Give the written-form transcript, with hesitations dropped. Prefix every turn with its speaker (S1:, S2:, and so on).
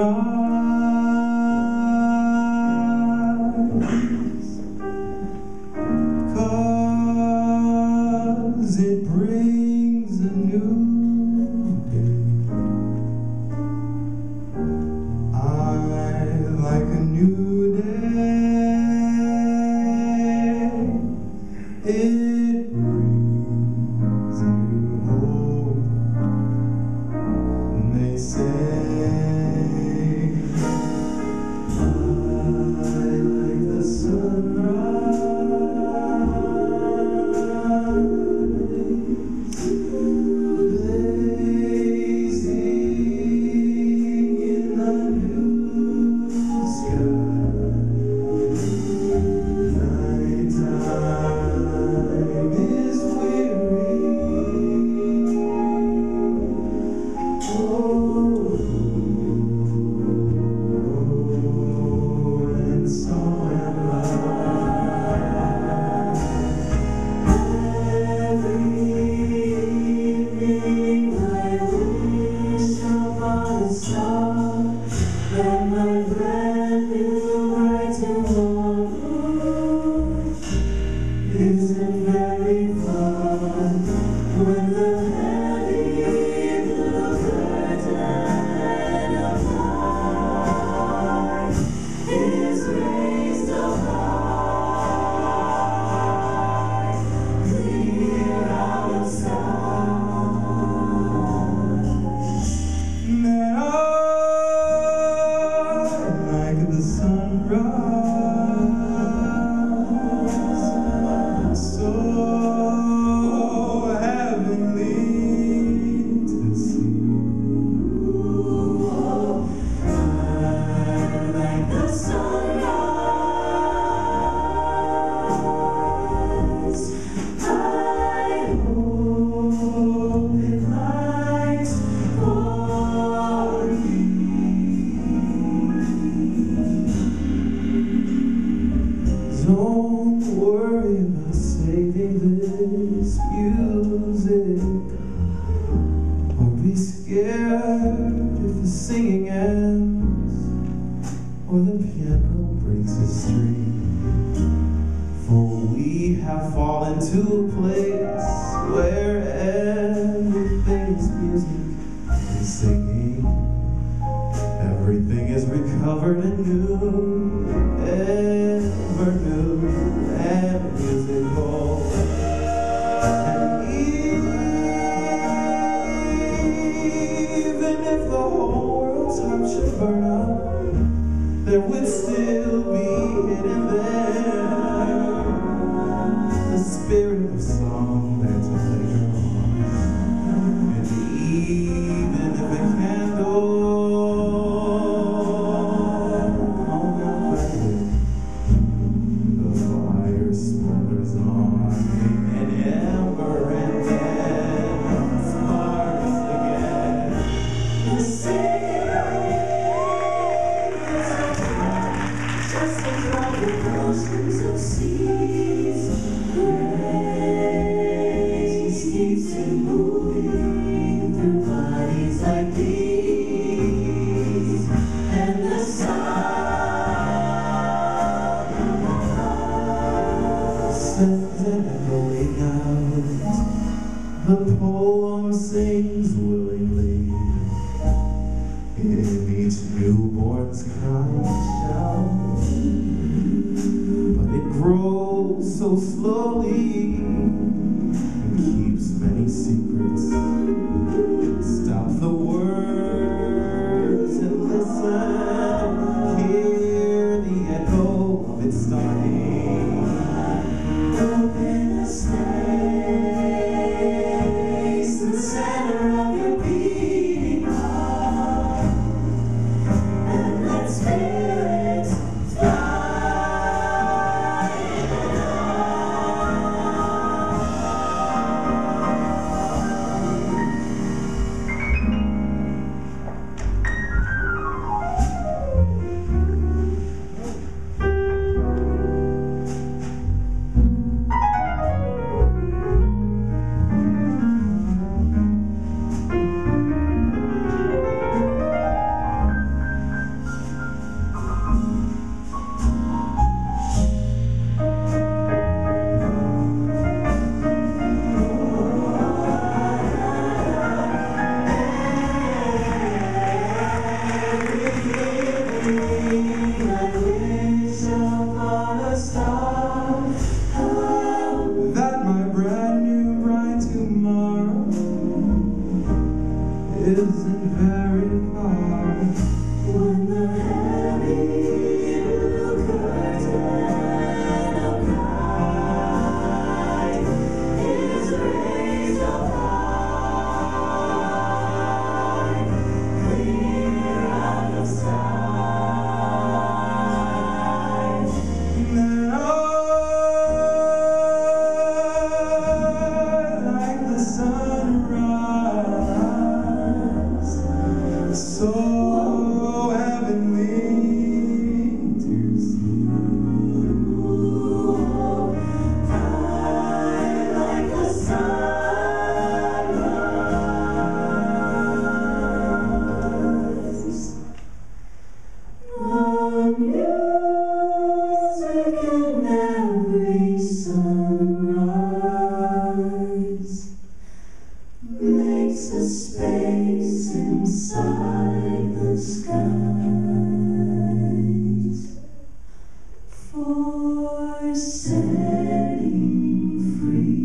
S1: 'cause it brings a new day. I like a new day. It brings new hope. And they say I like the sunrise, blazing in the new sky. Nighttime is weary. Oh, and so am I. Every evening I wish upon a star that my brand new bright tomorrow isn't very far. When the heavy blue curtain of light is raised up high, clear outside, then I like the sunrise, so heavenly to see. I like the sunrise. I hope it lights for you. Don't worry about saving this music. Don't be scared if the singing ends or the piano breaks a string. For we have fallen to a place where everything is music and singing. Everything is recovered and new, ever new and musical. And even if the whole world's heart should burn up, there would still be hidden there the spirit of song that's a later on. And even if a candle the fire smolders on, and ever and then sparks again. The singing is just a drop of oceans of seas. Grace keeps it moving through bodies like these, and the sound sends an echoing out. The poem sings willingly in each newborn's crying shout, but it grows so slowly and keeps many secrets. Stop the words and listen, hear the echo of it starting. Open the space in the center of your beating heart, and let spirits fly.
S2: when the heavy blue curtain of night is raised up high, clear out of sight.
S1: Now, like the sunrise, so heavenly to see.
S2: Bright like the sunrise. The music in every sunrise makes a space inside the skies for setting free.